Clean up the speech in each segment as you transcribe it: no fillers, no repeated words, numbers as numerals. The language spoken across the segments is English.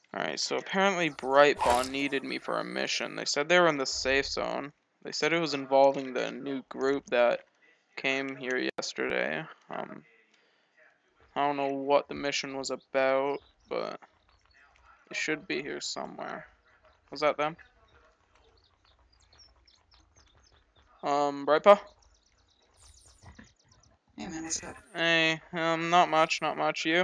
Alright, so apparently brightpaw needed me for a mission. They said they were in the safe zone. They said it was involving the new group that came here yesterday. I don't know what the mission was about, but it should be here somewhere. Was that them? Brightpaw? Hey man, what's up? Hey, not much, not much. You?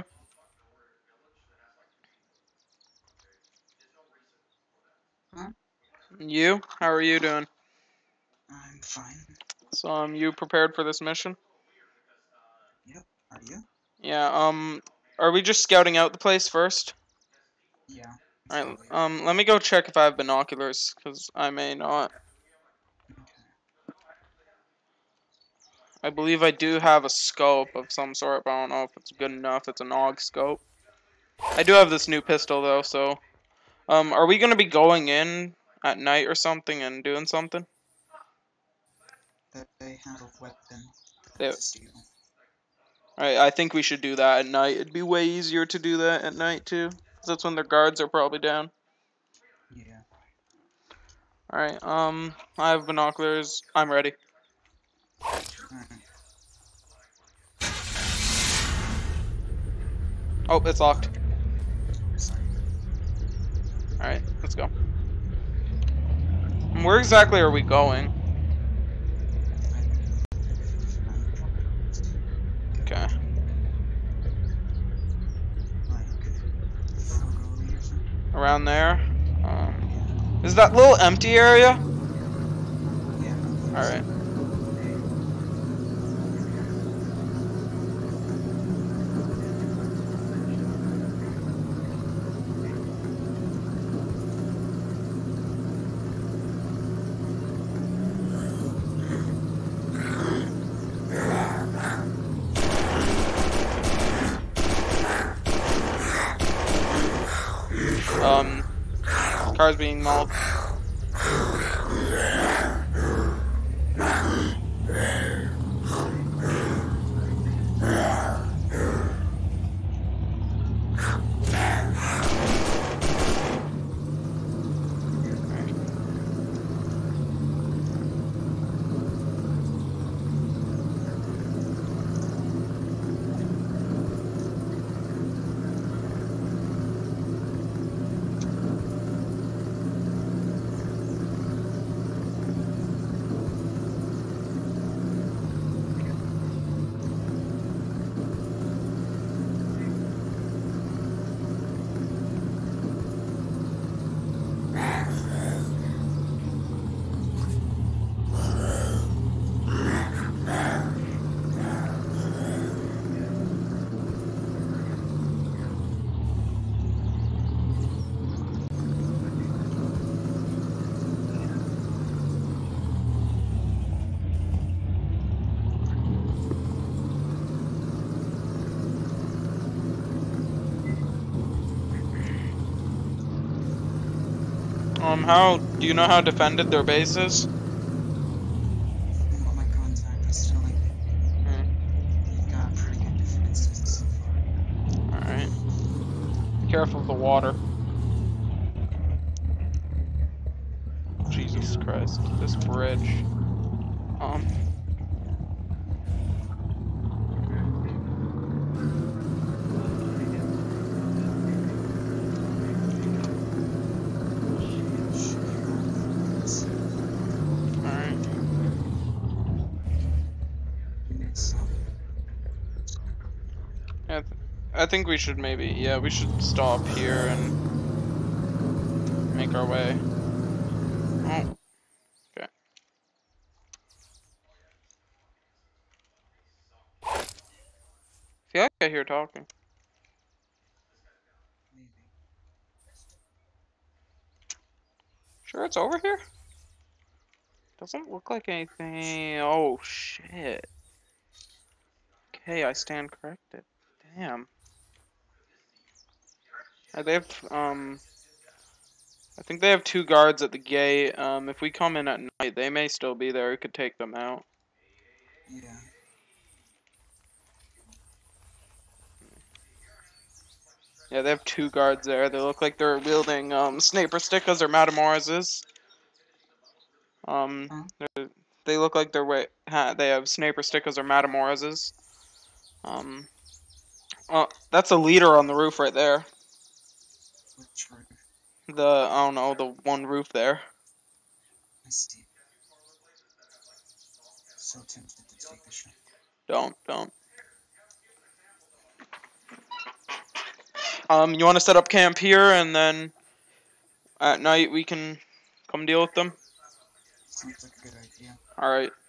Huh? You? How are you doing? I'm fine. So, you prepared for this mission? Yep. Are you? Yeah, are we just scouting out the place first? Yeah. Alright, Probably. let me go check if I have binoculars, because I may not. Okay. I believe I do have a scope of some sort, but I don't know if it's good enough. It's an AUG scope. I do have this new pistol, though, so... are we gonna be going in at night or something and doing something? That they have a weapon Yeah. to steal. Alright, I think we should do that at night. It'd be way easier to do that at night, too. Because that's when their guards are probably down. Yeah. Alright, I have binoculars. I'm ready. Alright. Oh, it's locked. Sorry. Alright, let's go. And where exactly are we going? Okay. Around there. Is that little empty area? Alright. Car's being mauled. How do you know how defended their base is? From what my contact is telling me, they've got pretty good defenses so far. Alright. Be careful of the water. Jesus Christ. This bridge. I think we should maybe, yeah, we should stop here and make our way. Oh, okay. I feel like I hear talking. Maybe. Sure it's over here? Doesn't look like anything. Oh, shit. Okay, I stand corrected. Damn. They have, I think they have 2 guards at the gate. If we come in at night, they may still be there. We could take them out. Yeah. Yeah, they have 2 guards there. They look like they're wielding sniper stickers or Matamorizes. Um, Huh? they look like they have sniper stickers or Matamorizes. Oh, that's a leader on the roof right there. Which roof? I don't know, the one roof there. I see. So tempted to take the shot. Don't. You want to set up camp here, and then at night we can come deal with them? Sounds like a good idea. Alright.